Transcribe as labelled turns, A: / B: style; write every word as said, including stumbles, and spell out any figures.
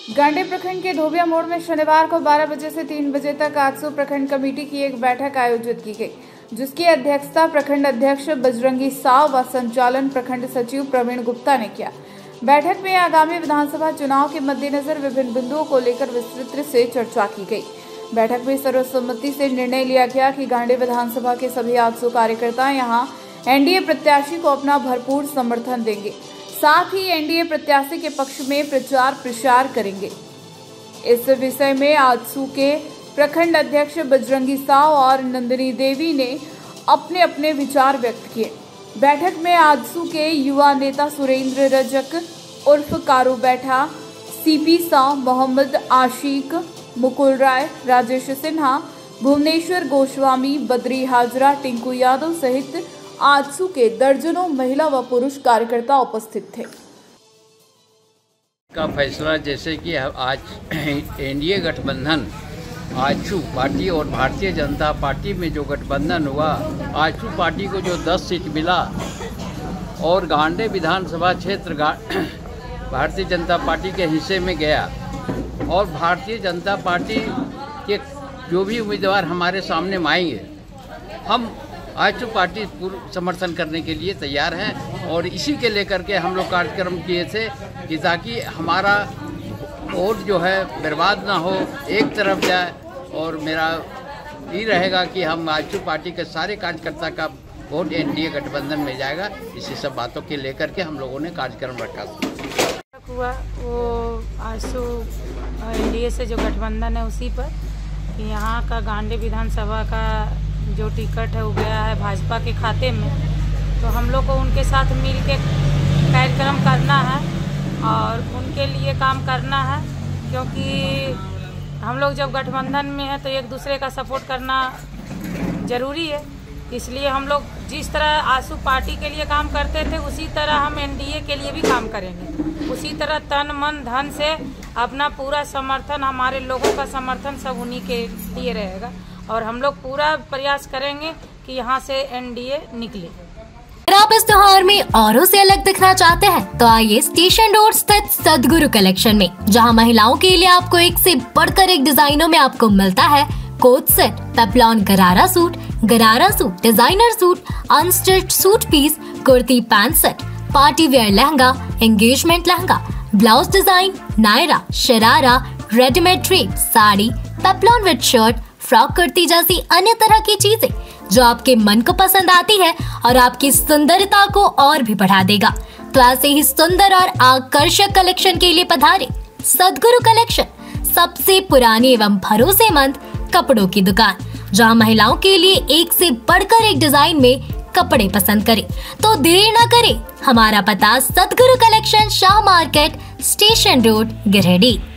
A: गांडी प्रखंड के धोबिया मोड़ में शनिवार को बारह बजे से तीन बजे तक आजसू प्रखंड कमेटी की एक बैठक आयोजित की गई, जिसकी अध्यक्षता प्रखंड अध्यक्ष बजरंगी साव व संचालन प्रखंड सचिव प्रवीण गुप्ता ने किया। बैठक में आगामी विधानसभा चुनाव के मद्देनजर विभिन्न बिंदुओं को लेकर विस्तृत से चर्चा की गई। बैठक में सर्वसम्मति से निर्णय लिया गया कि गांडी विधानसभा के सभी आजसू कार्यकर्ता यहां एनडीए प्रत्याशी को अपना भरपूर समर्थन देंगे, साथ ही एनडीए प्रत्याशी के पक्ष में प्रचार प्रसार करेंगे। इस विषय में आजसू के प्रखंड अध्यक्ष बजरंगी साव और नंदिनी देवी ने अपने अपने विचार व्यक्त किए। बैठक में आजसू के युवा नेता सुरेंद्र रजक उर्फ कारू बैठा, सीपी साव, मोहम्मद आशिक, मुकुल राय, राजेश सिन्हा, भुवनेश्वर गोस्वामी, बद्री हाजरा, टिंकू यादव सहित आजसू के दर्जनों महिला व पुरुष कार्यकर्ता उपस्थित थे।
B: का फैसला जैसे कि आज एनडीए गठबंधन आजसू पार्टी और भारतीय जनता पार्टी में जो गठबंधन हुआ, आजसू पार्टी को जो दस सीट मिला और गांडी विधानसभा क्षेत्र भारतीय जनता पार्टी के हिस्से में गया और भारतीय जनता पार्टी के जो भी उम्मीदवार हमारे सामने आएंगे, हम आजसू पार्टी पूर्ण समर्थन करने के लिए तैयार हैं। और इसी के लेकर के हम लोग कार्यक्रम किए थे कि ताकि हमारा वोट जो है बर्बाद ना हो, एक तरफ जाए। और मेरा ये रहेगा कि हम आजसू पार्टी के सारे कार्यकर्ता का वोट एनडीए गठबंधन में जाएगा। इसी सब बातों के लेकर के हम लोगों ने कार्यक्रम रखा
C: हुआ। वो आजसू एनडीए से जो गठबंधन है उसी पर कि यहाँ का गांडी विधानसभा का जो टिकट है वो गया है भाजपा के खाते में, तो हम लोग को उनके साथ मिल के कार्यक्रम करना है और उनके लिए काम करना है, क्योंकि हम लोग जब गठबंधन में है तो एक दूसरे का सपोर्ट करना ज़रूरी है। इसलिए हम लोग जिस तरह आजसू पार्टी के लिए काम करते थे उसी तरह हम एनडीए के लिए भी काम करेंगे। उसी तरह तन मन धन से अपना पूरा समर्थन, हमारे लोगों का समर्थन सब उन्हीं के लिए रहेगा और हम लोग पूरा प्रयास करेंगे कि यहाँ से एनडीए निकले।
D: अगर आप इस त्योहार में औरों से अलग दिखना चाहते हैं तो आइए स्टेशन रोड स्थित सदगुरु कलेक्शन में, जहां महिलाओं के लिए आपको एक से बढ़कर एक डिजाइनों में आपको मिलता है coat set, पेप्लॉन gharara suit, gharara suit, designer suit, unstitched suit piece, kurti pant set, party wear lehenga, engagement lehenga, blouse design, Naira, sharara, readymade drape, sari, peplum with shirt, frock kurti जैसी अन्य तरह की चीजें जो आपके मन को पसंद आती है और आपकी सुंदरता को और भी बढ़ा देगा। तो ऐसे ही सुंदर और आकर्षक कलेक्शन के लिए पधारे सदगुरु कलेक्शन, सबसे पुरानी एवं भरोसेमंद कपड़ों की दुकान, जहां महिलाओं के लिए एक से बढ़कर एक डिजाइन में कपड़े पसंद करें। तो देर न करें, हमारा पता Sadguru collection, Shah market, station road, Giridih.